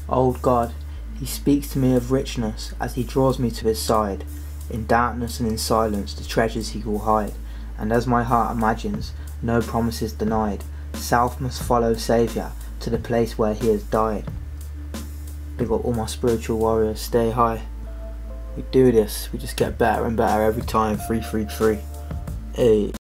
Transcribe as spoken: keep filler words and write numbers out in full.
Old God, he speaks to me of richness as he draws me to his side. In darkness and in silence the treasures he will hide, and as my heart imagines, no promise is denied. South must follow Saviour to the place where he has died. Big up all my spiritual warriors, stay high. We do this, we just get better and better every time. Three three three. Hey.